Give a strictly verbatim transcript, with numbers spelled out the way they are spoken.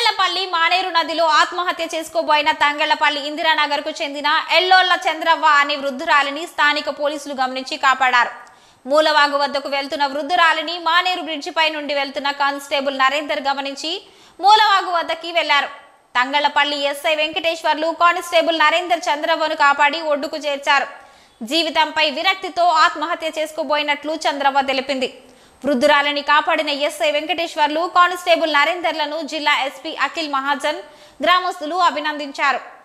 తంగళ్లపల్లి మానేరు నదిలో ఆత్మహత్య చేసుకోబోయిన తంగళ్లపల్లి ఇందిరానగర్ కు చెందిన ఎల్లోళ్ల చంద్రవ్వ అనే వృద్ధురాలిని స్థానిక పోలీసులు గమనించి కాపాడారు. మూలవాగు వద్దకు వెళ్తున్న వృద్ధురాలిని మానేరు బ్రిడ్జి పై నుండి వెళ్తున్న కానిస్టేబుల్ నరేందర్ గమనించి మూలవాగు వద్దకి వెళ్లారు. తంగళ్లపల్లి ఎస్ఐ వెంకటేశ్వర్లు కానిస్టేబుల్ నరేందర్ చంద్రవ్వను కాపాడి ఒడ్డుకు చేర్చారు. జీవితంపై విరక్తితో ఆత్మహత్య చేసుకోబోయినట్లు చంద్రవ్వ తెలిపింది. వృద్ధురాలిని కాపాడిన ఎస్ఐ వెంకటేశ్వర్లు కానిస్టేబుల్ నరేందర్లను జిల్లా ఎస్పీ అఖిల్ మహాజన్ గ్రామస్తులు అభినందించారు.